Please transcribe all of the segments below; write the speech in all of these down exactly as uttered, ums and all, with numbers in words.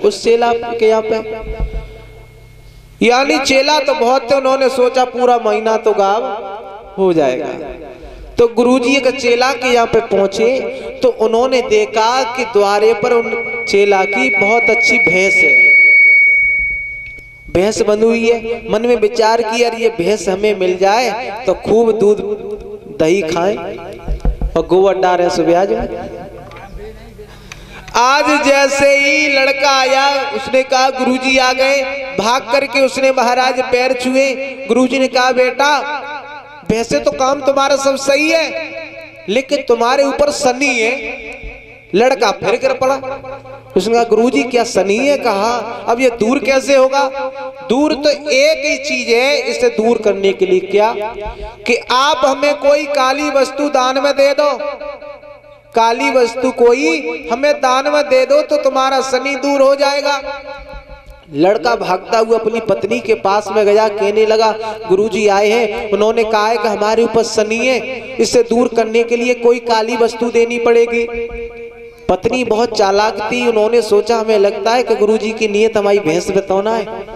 उस चेला के यहाँ पे। यानी चेला तो बहुत थे, उन्होंने सोचा पूरा महीना तो गाँव हो जाएगा। तो गुरुजी एक चेला के यहाँ पे पहुंचे तो उन्होंने देखा कि द्वारे पर उन चेला की बहुत अच्छी भैंस है, भैंस बंधी हुई है। मन में विचार किया यार ये भैंस हमें मिल जाए तो खूब दूध दही खाएं और गोबर डालें सुबह। आज जैसे ही लड़का आया उसने कहा गुरुजी आ गए। भाग करके उसने महाराज पैर छुए। गुरुजी ने कहा बेटा वैसे तो काम तुम्हारा सब सही है लेकिन तुम्हारे ऊपर शनि है। लड़का फिर गिर पड़ा। उसने कहा गुरुजी क्या शनि है? कहा अब ये दूर कैसे होगा? दूर तो एक ही चीज है, इसे दूर करने के लिए क्या कि आप हमें कोई काली वस्तु दान में दे दो, काली वस्तु कोई हमें दान में दे दो तो तुम्हारा शनि दूर हो जाएगा। लड़का भागता हुआ अपनी पत्नी के पास में गया, कहने लगा गुरुजी आए हैं, उन्होंने कहा है कि हमारे ऊपर शनि है, इसे दूर करने के लिए कोई काली वस्तु देनी पड़ेगी। पत्नी बहुत चालाक थी, उन्होंने सोचा हमें लगता है कि गुरुजी की नीयत हमारी भैंस बतौना है।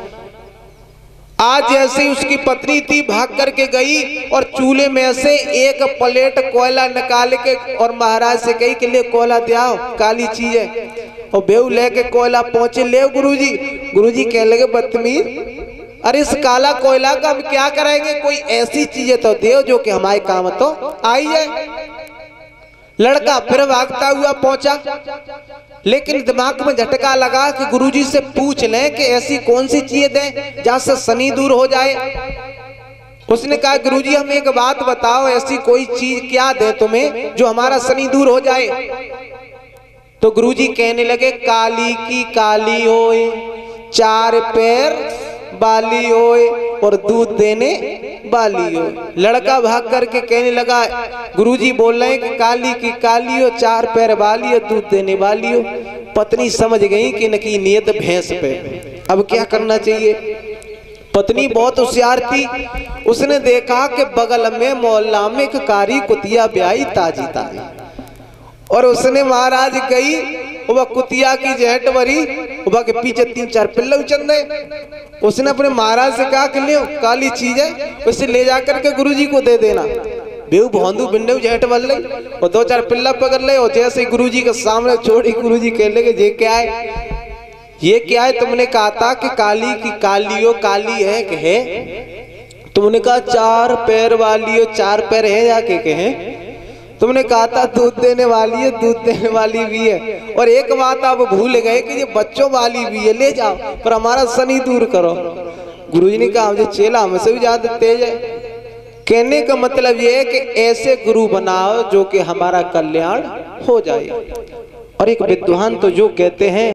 आज जैसे ही उसकी पत्नी थी भाग करके गई और चूल्हे में से एक प्लेट कोयला निकाल के और महाराज से कही कि ले कोयला दियाओ, काली चीज है। और बेहू लेके कोयला पहुंचे, ले गुरुजी। गुरुजी कहने लगे बदतमीज, अरे इस काला कोयला का हम क्या करेंगे, कोई ऐसी चीजें तो दे जो कि हमारे काम तो आई है। लड़का फिर भागता हुआ पहुंचा लेकिन दिमाग में झटका लगा कि गुरुजी से पूछ लें कि ऐसी कौन सी चीज दें जहां से शनि दूर हो जाए। उसने कहा गुरुजी हम एक बात बताओ, ऐसी कोई चीज क्या दे तुम्हें जो हमारा शनि दूर हो जाए। तो गुरुजी कहने लगे काली की काली होए, चार पैर बाली होए और दूध देने बाली हो। लड़का भाग करके कहने लगा गुरुजी बोल रहे हैं कि काली की काली हो, चार पैर वाली हो, दूध देने वाली हो। पत्नी समझ गई कि इनकी नियत भैंस पे, अब क्या करना चाहिए। पत्नी बहुत होशियार थी, उसने देखा कि बगल में मोहल्ला में एक कारी कुतिया ब्याई ताजी ताजी, और उसने महाराज गई वह कुतिया की जेठ भरी वह के पीछे तीन चार पिल्ले उचंदे। उसने अपने महाराज से कहा कि ले काली चीज है, उसे ले जाकर के गुरुजी को दे देना। बेहू भौंदू बिंडू जेठ बल ली और दो चार पिल्ला पकड़ ले और जैसे गुरुजी के सामने छोड़ी गुरुजी कह लगे ये क्या है, ये क्या है? तुमने कहा था कि काली की काली हो, काली है कि है? तुमने कहा चार पैर वाली हो, चार पैर है जाके कहे। तुमने कहा था दूध देने वाली है, दूध देने वाली भी है, और एक बात आप भूल गए कि ये बच्चों वाली भी है, ले जाओ पर हमारा शनि दूर करो। गुरुजी ने कहा मुझे चेला हमसे भी ज्यादा तेज है। कहने का मतलब ये है कि ऐसे गुरु बनाओ जो कि हमारा कल्याण हो जाए। और एक विद्वान तो जो कहते हैं